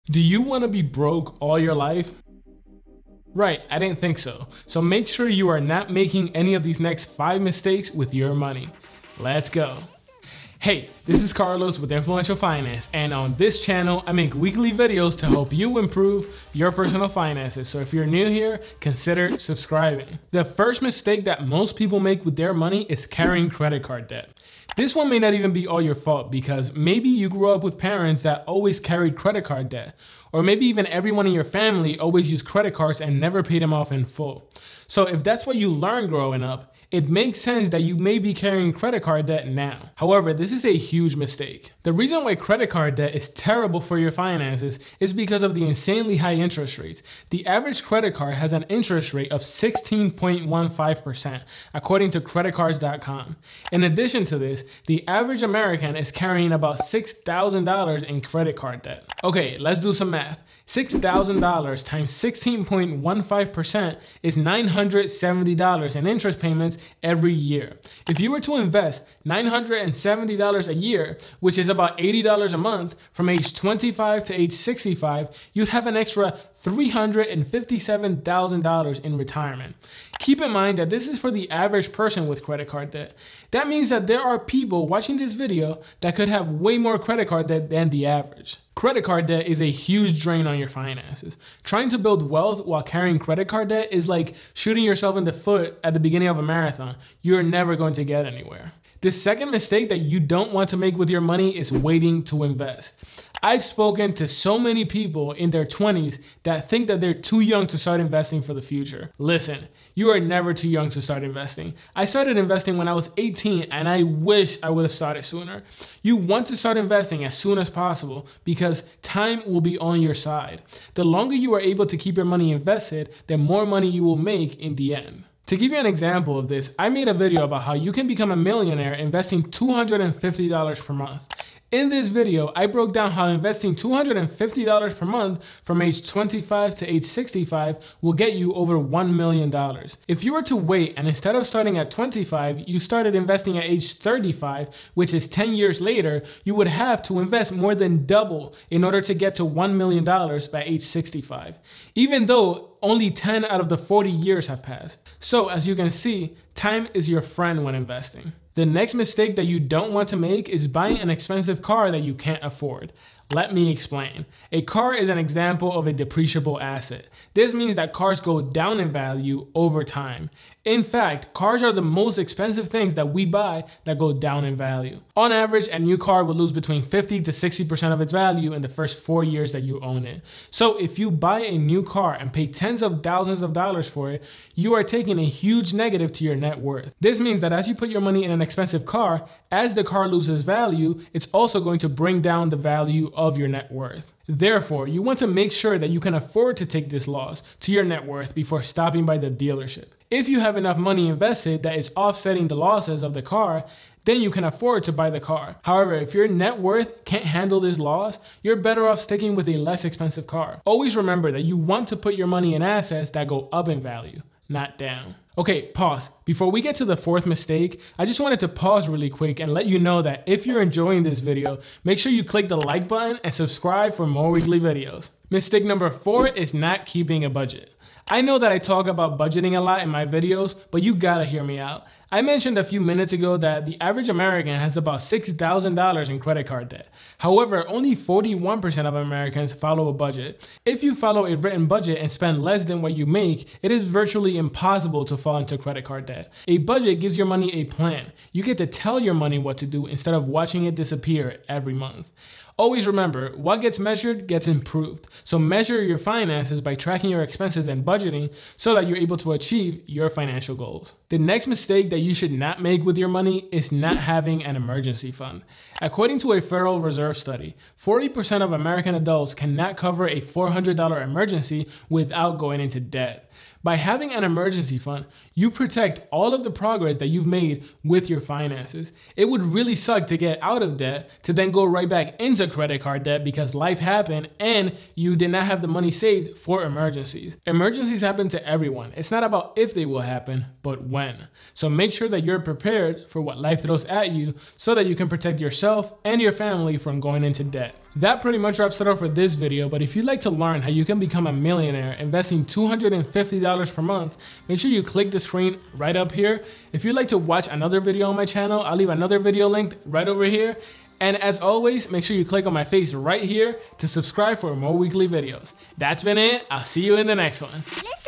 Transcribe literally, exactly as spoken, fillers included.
Do you want to be broke all your life? Right, I didn't think so. So make sure you are not making any of these next five mistakes with your money. Let's go. Hey, this is Carlos with Influential Finance, and on this channel, I make weekly videos to help you improve your personal finances. So if you're new here, consider subscribing. The first mistake that most people make with their money is carrying credit card debt. This one may not even be all your fault, because maybe you grew up with parents that always carried credit card debt, or maybe even everyone in your family always used credit cards and never paid them off in full. So if that's what you learned growing up, it makes sense that you may be carrying credit card debt now. However, this is a huge mistake. The reason why credit card debt is terrible for your finances is because of the insanely high interest rates. The average credit card has an interest rate of sixteen point one five percent, according to credit cards dot com. In addition to this, the average American is carrying about six thousand dollars in credit card debt. Okay, let's do some math. six thousand dollars times sixteen point one five percent is nine hundred seventy dollars in interest payments every year. If you were to invest nine hundred seventy dollars a year, which is about eighty dollars a month, from age twenty-five to age sixty-five, you'd have an extra three hundred fifty-seven thousand dollars in retirement. Keep in mind that this is for the average person with credit card debt. That means that there are people watching this video that could have way more credit card debt than the average. Credit card debt is a huge drain on your finances. Trying to build wealth while carrying credit card debt is like shooting yourself in the foot at the beginning of a marathon. You're never going to get anywhere. The second mistake that you don't want to make with your money is waiting to invest. I've spoken to so many people in their twenties that think that they're too young to start investing for the future. Listen, you are never too young to start investing. I started investing when I was eighteen, and I wish I would have started sooner. You want to start investing as soon as possible because time will be on your side. The longer you are able to keep your money invested, the more money you will make in the end. To give you an example of this, I made a video about how you can become a millionaire investing two hundred fifty dollars per month. In this video, I broke down how investing two hundred fifty dollars per month from age twenty-five to age sixty-five will get you over one million dollars. If you were to wait and instead of starting at twenty-five, you started investing at age thirty-five, which is ten years later, you would have to invest more than double in order to get to one million dollars by age sixty-five, even though only ten out of the forty years have passed. So as you can see, time is your friend when investing. The next mistake that you don't want to make is buying an expensive car that you can't afford. Let me explain. A car is an example of a depreciable asset. This means that cars go down in value over time. In fact, cars are the most expensive things that we buy that go down in value. On average, a new car will lose between fifty to sixty percent of its value in the first four years that you own it. So if you buy a new car and pay tens of thousands of dollars for it, you are taking a huge negative to your net worth. This means that as you put your money in an expensive car, as the car loses value, it's also going to bring down the value of your net worth. Therefore, you want to make sure that you can afford to take this loss to your net worth before stopping by the dealership. If you have enough money invested that is offsetting the losses of the car, then you can afford to buy the car. However, if your net worth can't handle this loss, you're better off sticking with a less expensive car. Always remember that you want to put your money in assets that go up in value, not down. Okay, pause. Before we get to the fourth mistake, I just wanted to pause really quick and let you know that if you're enjoying this video, make sure you click the like button and subscribe for more weekly videos. Mistake number four is not keeping a budget. I know that I talk about budgeting a lot in my videos, but you gotta hear me out. I mentioned a few minutes ago that the average American has about six thousand dollars in credit card debt. However, only forty-one percent of Americans follow a budget. If you follow a written budget and spend less than what you make, it is virtually impossible to fall into credit card debt. A budget gives your money a plan. You get to tell your money what to do instead of watching it disappear every month. Always remember, what gets measured gets improved. So measure your finances by tracking your expenses and budgeting so that you're able to achieve your financial goals. The next mistake that you should not make with your money is not having an emergency fund. According to a Federal Reserve study, forty percent of American adults cannot cover a four hundred dollar emergency without going into debt. By having an emergency fund, you protect all of the progress that you've made with your finances. It would really suck to get out of debt to then go right back into credit card debt because life happened and you did not have the money saved for emergencies. Emergencies happen to everyone. It's not about if they will happen, but when. So make sure that you're prepared for what life throws at you so that you can protect yourself and your family from going into debt. That pretty much wraps it up for this video, but if you'd like to learn how you can become a millionaire investing two hundred fifty dollars per month, make sure you click the screen right up here. If you'd like to watch another video on my channel, I'll leave another video linked right over here. And as always, make sure you click on my face right here to subscribe for more weekly videos. That's been it. I'll see you in the next one.